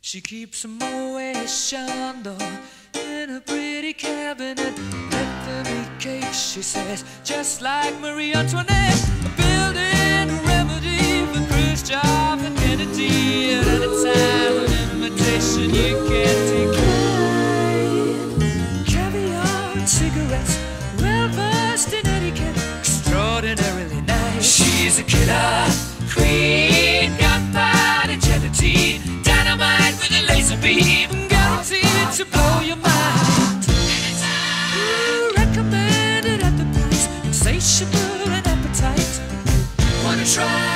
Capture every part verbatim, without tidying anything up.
She keeps a Moet Chandon in a pretty cabinet. Let them eat cake, she says, just like Marie Antoinette. Building a remedy for Khrushchev and Kennedy at any time, an invitation you can't decline. Caviar and cigarettes, well versed in etiquette, extraordinarily nice. She's a killer queen, gunpowder gelatine, dynamite with a laser beam, guaranteed to blow your mind. Ooh, recommended at the price, insatiable and appetite. Wanna try?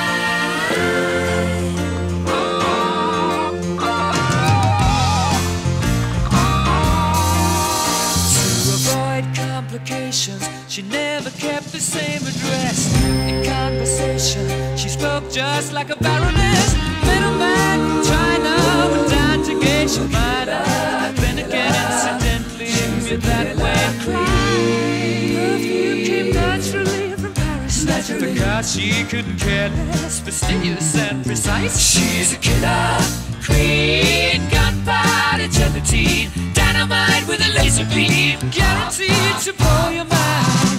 To avoid complications, she never kept the same address. In conversation, she spoke just like a baroness. Middleman from China went down to gauge your mind. I've been again incidentally with that way. Perfume came naturally from Paris, naturally, because she couldn't care less, fastidious and precise. She's a killer queen, gunpowder gelatine, dynamite with a laser beam, guaranteed to blow your mind.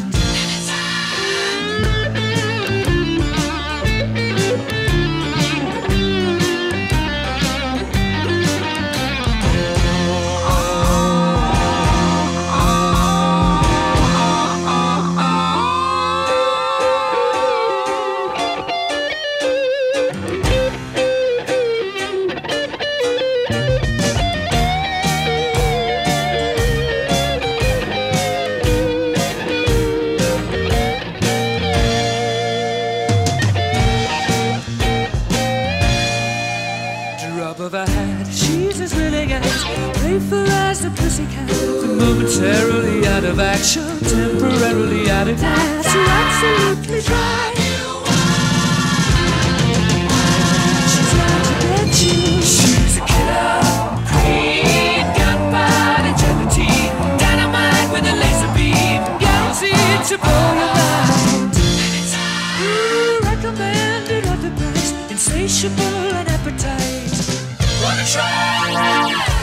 Of her hat, she's as willing as playful as the pussycat. Momentarily out of action, temporarily out of gas. You're absolutely dry. She's out to get you. She's a killer queen, gunpowder gelatine, dynamite with a laser beam, guaranteed to blow your mind. Ooh, recommended at the price, insatiable and appetite. Wanna try?